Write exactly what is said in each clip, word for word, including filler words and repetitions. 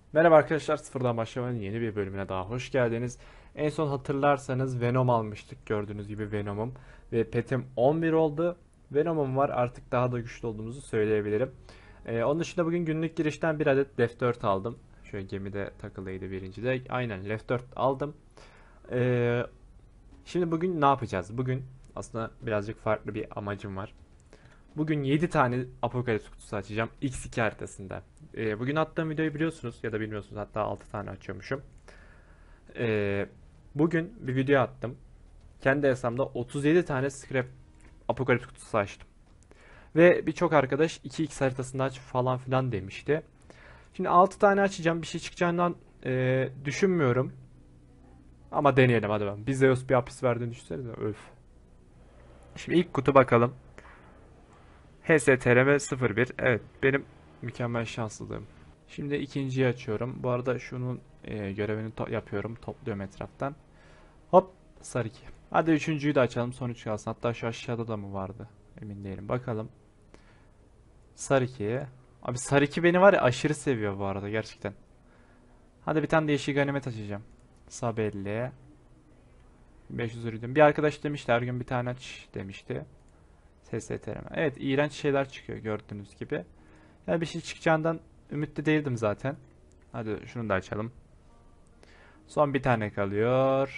Merhaba arkadaşlar, Sıfırdan Başlamanın yeni bir bölümüne daha hoş geldiniz. En son hatırlarsanız Venom almıştık, gördüğünüz gibi Venom'um ve petim on bir oldu. Venom'um var, artık daha da güçlü olduğumuzu söyleyebilirim. Ee, onun dışında bugün günlük girişten bir adet Left dört aldım. Şöyle gemide takılıydı birincide. Aynen Left dört aldım. Ee, Şimdi bugün ne yapacağız? Bugün aslında birazcık farklı bir amacım var. Bugün yedi tane Apokalips kutusu açacağım X iki haritasında. Ee, bugün attığım videoyu biliyorsunuz ya da bilmiyorsunuz, hatta altı tane açıyormuşum. Ee, Bugün bir video attım. Kendi hesabımda otuz yedi tane Scrap Apokalips kutusu açtım. Ve birçok arkadaş iki x haritasında aç falan filan demişti. Şimdi altı tane açacağım, bir şey çıkacağından e, düşünmüyorum. Ama deneyelim hadi ben. Bizeus bir hapis verdiğini düşünsenize. Öf. Şimdi ilk kutu bakalım. H S T R M sıfır bir. Evet, benim mükemmel şanslılığım. Şimdi ikinciyi açıyorum. Bu arada şunun e, görevini to- yapıyorum. Topluyorum etraftan. Hop, sarı iki. Hadi üçüncüyü de açalım, son üç kalsın. Hatta şu aşağıda da mı vardı? Emin değilim. Bakalım. Sarı iki. Abi sarı iki beni var ya aşırı seviyor bu arada gerçekten. Hadi bir tane değişik ganimet açacağım. Sabelli. beş yüz ürün. Bir arkadaş demişti her gün bir tane aç demişti. S S T R M. Evet, iğrenç şeyler çıkıyor gördüğünüz gibi. Yani bir şey çıkacağından ümitli değildim zaten. Hadi şunu da açalım. Son bir tane kalıyor.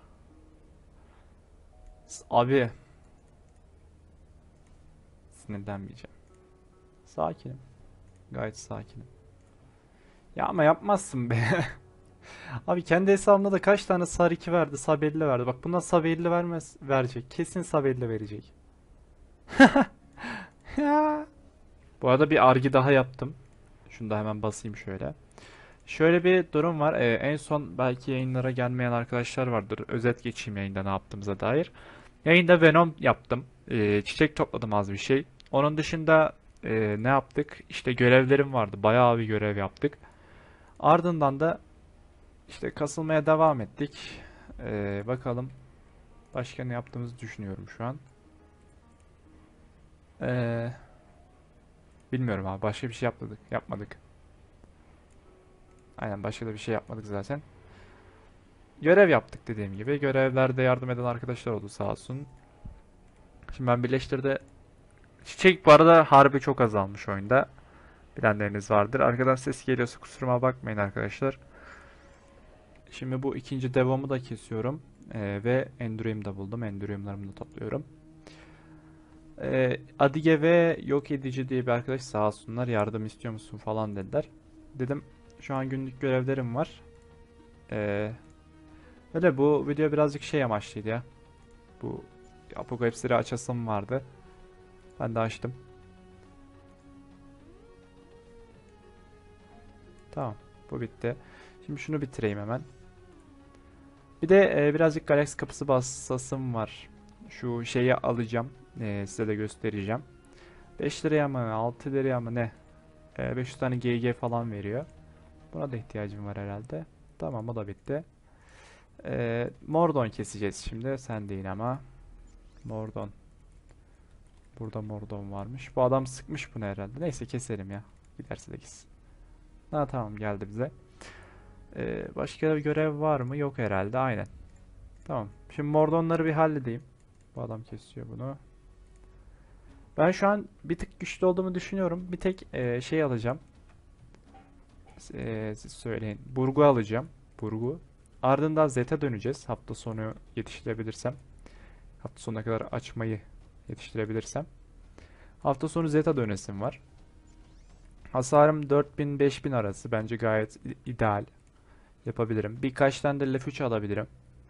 Abi sinirlenmeyeceğim. Sakinim. Gayet sakinim. Ya ama yapmazsın be. Abi kendi hesabımda da kaç tane sarı iki verdi, sabelli verdi. Bak bundan sabelli vermez verecek. Kesin sabelli verecek. Bu arada bir argi daha yaptım. Şunu da hemen basayım şöyle. Şöyle bir durum var. Ee, en son belki yayınlara gelmeyen arkadaşlar vardır. Özet geçeyim yayında ne yaptığımıza dair. Yayında Venom yaptım. Ee, çiçek topladım az bir şey. Onun dışında e, ne yaptık? İşte görevlerim vardı. Bayağı bir görev yaptık. Ardından da işte kasılmaya devam ettik. Ee, bakalım başka ne yaptığımızı düşünüyorum şu an. Ee, Bilmiyorum abi. Başka bir şey yapmadık. Yapmadık. Aynen, başka da bir şey yapmadık zaten. Görev yaptık dediğim gibi. Görevlerde yardım eden arkadaşlar oldu sağ olsun. Şimdi ben birleştirde çiçek bu arada harbi çok azalmış oyunda. Bilenleriniz vardır. Arkadan ses geliyorsa kusuruma bakmayın arkadaşlar. Şimdi bu ikinci devomu da kesiyorum. Ee, ve Endurium da buldum. Enduriumlarımı da topluyorum. Ee, Adige ve yok edici diye bir arkadaş sağ olsunlar. Yardım istiyor musun falan dediler. Dedim şu an günlük görevlerim var. Ee, Öyle bu video birazcık şey amaçlıydı ya. Bu Apokalipsleri açasım vardı. Ben de açtım. Tamam. Bu bitti. Şimdi şunu bitireyim hemen. Bir de e, birazcık Galaxy kapısı bassasım var. Şu şeyi alacağım. E, size de göstereceğim. beş liraya mı altı liraya mı ne? E, beş yüz tane G G falan veriyor. Buna da ihtiyacım var herhalde. Tamam, o da bitti. E, Mordon keseceğiz şimdi. Sen değil ama. Mordon. Burada Mordon varmış. Bu adam sıkmış bunu herhalde. Neyse keselim ya. Giderse de gitsin. Ha tamam, geldi bize. Ee, başka bir görev var mı? Yok herhalde. Aynen. Tamam. Şimdi Mordonları bir halledeyim. Bu adam kesiyor bunu. Ben şu an bir tık güçlü olduğumu düşünüyorum. Bir tek e, şey alacağım. E, siz söyleyin. Burgu alacağım. Burgu. Ardından Z'e döneceğiz. Hafta sonu yetiştirebilirsem. Hafta sonuna kadar açmayı yetiştirebilirsem. Hafta sonu Zeta dönesim var. Hasarım dört bin beş bin arası. Bence gayet ideal. Yapabilirim. Birkaç tane de Lef üç alabilirim.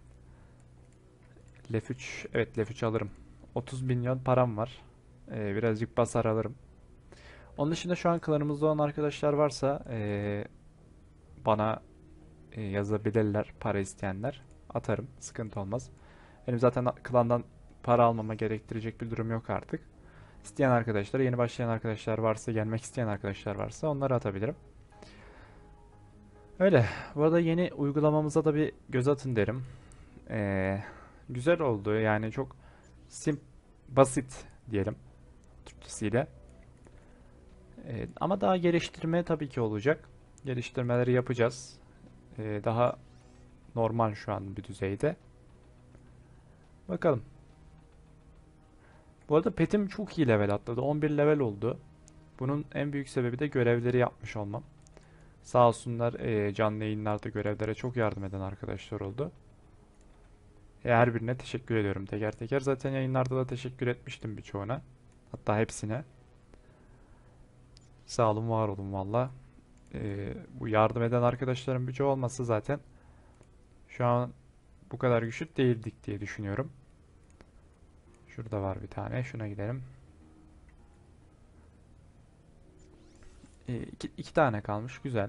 Lef üç. Evet, Lef üç alırım. otuz milyon param var. Ee, birazcık basar alırım. Onun dışında şu an klanımızda olan arkadaşlar varsa ee, bana ee, yazabilirler. Para isteyenler. Atarım. Sıkıntı olmaz. Benim zaten klandan para almama gerektirecek bir durum yok artık. İsteyen arkadaşlar, yeni başlayan arkadaşlar varsa, gelmek isteyen arkadaşlar varsa onları atabilirim. Öyle. Bu arada yeni uygulamamıza da bir göz atın derim. Ee, Güzel oldu. Yani çok sim basit diyelim Türkçesiyle. Ee, ama daha geliştirme tabii ki olacak. Geliştirmeleri yapacağız. Ee, daha normal şu an bir düzeyde. Bakalım. Bu arada petim çok iyi level atladı. on bir level oldu. Bunun en büyük sebebi de görevleri yapmış olmam. Sağ olsunlar e, canlı yayınlarda görevlere çok yardım eden arkadaşlar oldu. E, her birine teşekkür ediyorum teker teker. Zaten yayınlarda da teşekkür etmiştim birçoğuna. Hatta hepsine. Sağ olun, var olun valla. E, bu yardım eden arkadaşların birçoğu olmasa zaten şu an bu kadar güçlü değildik diye düşünüyorum. Şurada var bir tane. Şuna gidelim. E, iki, iki tane kalmış. Güzel.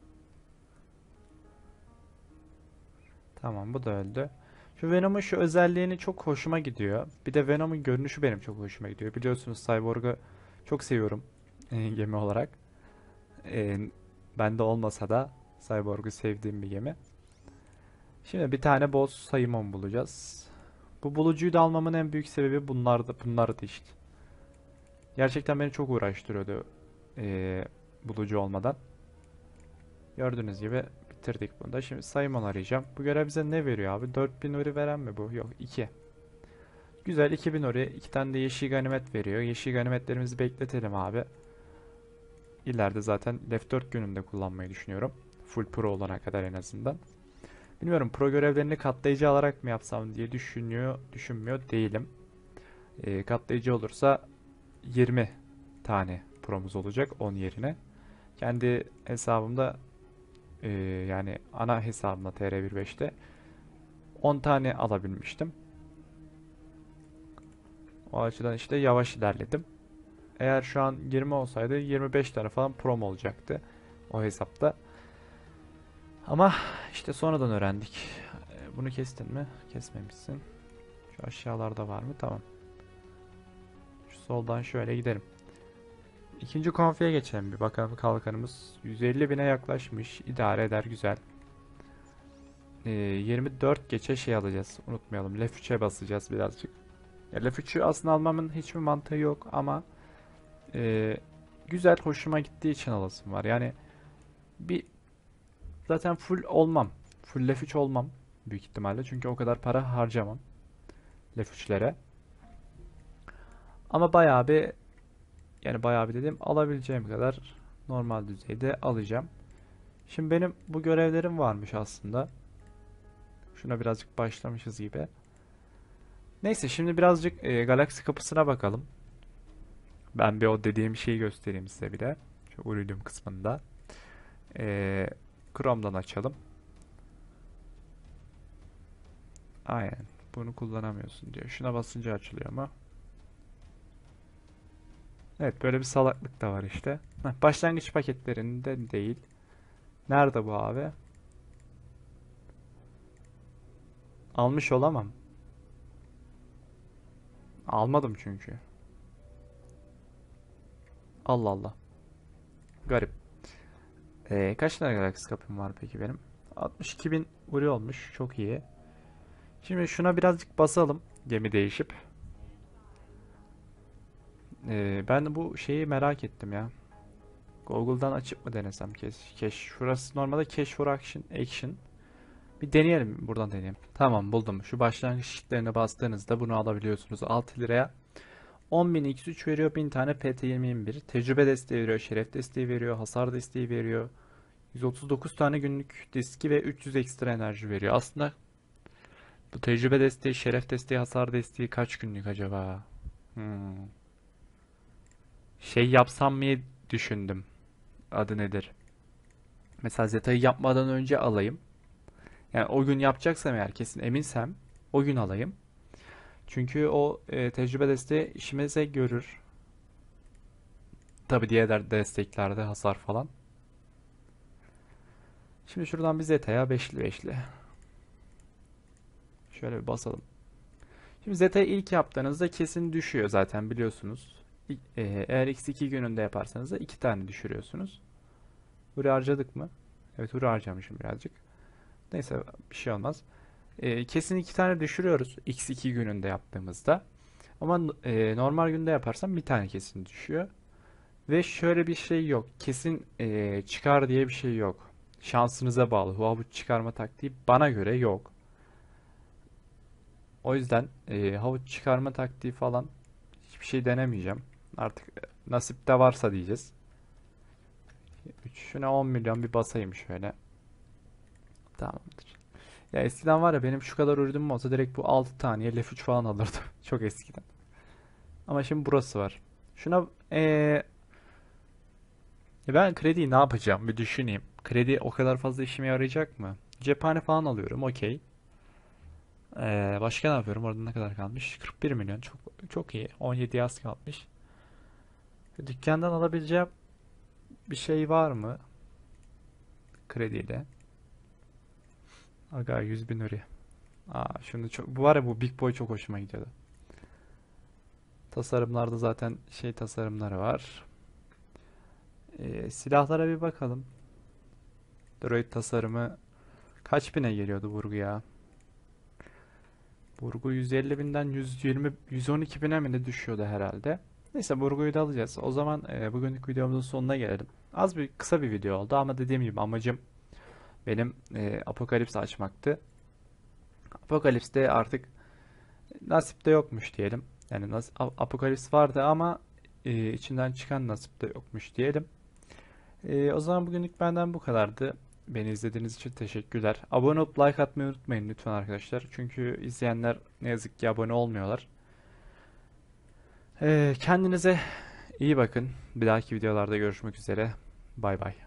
Tamam, bu da öldü. Şu Venom'un şu özelliğini çok hoşuma gidiyor. Bir de Venom'un görünüşü benim çok hoşuma gidiyor. Biliyorsunuz Cyborg'u çok seviyorum e, gemi olarak. E, bende olmasa da Cyborg'u sevdiğim bir gemi. Şimdi bir tane boss Saimon bulacağız. Bu bulucuyu da almamın en büyük sebebi bunlardı, bunlardı işte. Gerçekten beni çok uğraştırıyordu e, bulucu olmadan. Gördüğünüz gibi bitirdik bunu da. Şimdi Simon arayacağım. Bu görev bize ne veriyor abi? dört bin ori veren mi bu? Yok, iki. Güzel, iki bin ori. iki tane de yeşil ganimet veriyor. Yeşil ganimetlerimizi bekletelim abi. İleride zaten Left dört gününde kullanmayı düşünüyorum. Full pro olana kadar en azından. Bilmiyorum, pro görevlerini katlayıcı alarak mı yapsam diye düşünüyor, düşünmüyor değilim. E, katlayıcı olursa yirmi tane promuz olacak on yerine. Kendi hesabımda e, yani ana hesabımda T R bir nokta beşte on tane alabilmiştim. O açıdan işte yavaş ilerledim. Eğer şu an yirmi olsaydı yirmi beş tane falan prom olacaktı o hesapta. Ama işte sonradan öğrendik. E, Bunu kestin mi? Kesmemişsin. Şu aşağılarda var mı? Tamam. Şu soldan şöyle gidelim. İkinci konfiye geçelim bir bakalım. Kalkanımız yüz elli bine yaklaşmış. İdare eder, güzel. Ee, yirmi dört geçe şey alacağız. Unutmayalım. Lef üçe basacağız birazcık. Ya Lef üçü aslında almamın hiçbir mantığı yok ama e, güzel, hoşuma gittiği için alasım var. Yani bir zaten full olmam. Full Lef üç olmam büyük ihtimalle. Çünkü o kadar para harcamam Lef üçlere. Ama bayağı bir, yani bayağı bir dedim, alabileceğim kadar normal düzeyde alacağım. Şimdi benim bu görevlerim varmış aslında. Şuna birazcık başlamışız gibi. Neyse, şimdi birazcık e, galaksi kapısına bakalım. Ben bir o dediğim şeyi göstereyim size bir de. Şu Uridium kısmında. E, Chrome'dan açalım. Aynen. Bunu kullanamıyorsun diyor. Şuna basınca açılıyor mu? Evet, böyle bir salaklık da var işte. Heh, başlangıç paketlerinde değil. Nerede bu abi? Almış olamam. Almadım çünkü. Allah Allah. Garip. Ee, kaç tane galaksi kapım var peki benim? altmış iki bin uri olmuş. Çok iyi. Şimdi şuna birazcık basalım. Gemi değişip. Ee, ben bu şeyi merak ettim ya. Google'dan açıp mı denesem? Cache, cache. Şurası normalde Cache for Action. Action. Bir deneyelim. Buradan deneyelim. Tamam, buldum. Şu başlangıç şitlerine bastığınızda bunu alabiliyorsunuz. altı liraya on bin x üç veriyor. bin tane P T yirmi yirmi bir. Tecrübe desteği veriyor. Şeref desteği veriyor. Hasar desteği veriyor. yüz otuz dokuz tane günlük diski ve üç yüz ekstra enerji veriyor. Aslında bu tecrübe desteği, şeref desteği, hasar desteği kaç günlük acaba? Hmm. Şey yapsam mı düşündüm. Adı nedir? Mesela Zeta'yı yapmadan önce alayım. Yani o gün yapacaksam, eğer kesin eminsem o gün alayım. Çünkü o e, tecrübe desteği işimize görür. Tabi diğer desteklerde hasar falan. Şimdi şuradan bir Zeta'ya beşli beşli. Şöyle bir basalım. Şimdi Zeta'yı ilk yaptığınızda kesin düşüyor zaten, biliyorsunuz. İ- e, Eğer x iki gününde yaparsanız da iki tane düşürüyorsunuz. Huri harcadık mı? Evet, huri harcamışım birazcık. Neyse, bir şey olmaz. E, kesin iki tane düşürüyoruz x iki gününde yaptığımızda. Ama e, normal günde yaparsam bir tane kesin düşüyor. Ve şöyle bir şey yok. Kesin eee, çıkar diye bir şey yok. Şansınıza bağlı. Havuç çıkarma taktiği bana göre yok. O yüzden eee, havuç çıkarma taktiği falan hiçbir şey denemeyeceğim. Artık e, nasipte varsa diyeceğiz. Şuna on milyon bir basayım şöyle. Tamamdır. Ya eskiden var ya, benim şu kadar ürünüm olsa direkt bu altı taneye F üç falan alırdım. Çok eskiden. Ama şimdi burası var. Şuna eee, ben krediyi ne yapacağım bir düşüneyim. Kredi o kadar fazla işime yarayacak mı? Cephane falan alıyorum, okey. Ee, başka ne yapıyorum? Orada ne kadar kalmış? kırk bir milyon. Çok çok iyi. on yedi yaz kalmış. Dükkandan alabileceğim bir şey var mı krediyle? Aga yüz bin lira. Aa, şunu çok, bu var ya, bu Big Boy çok hoşuma gidiyordu. Tasarımlarda zaten şey tasarımları var. Ee, silahlara bir bakalım. Droid tasarımı kaç bine geliyordu Burgu ya? Burgu yüz elli binden yüz yirmi yüz on iki bine mi ne düşüyordu herhalde. Neyse, Burgu'yu da alacağız. O zaman e, bugünkü videomuzun sonuna gelelim. Az bir kısa bir video oldu ama dediğim gibi amacım benim e, Apokalips açmaktı. Apokalips'te artık nasip de yokmuş diyelim. Yani nas A- Apokalips vardı ama e, içinden çıkan nasip de yokmuş diyelim. E, o zaman bugünlük benden bu kadardı. Beni izlediğiniz için teşekkürler. Abone olup like atmayı unutmayın lütfen arkadaşlar. Çünkü izleyenler ne yazık ki abone olmuyorlar. E, kendinize iyi bakın. Bir dahaki videolarda görüşmek üzere. Bay bay.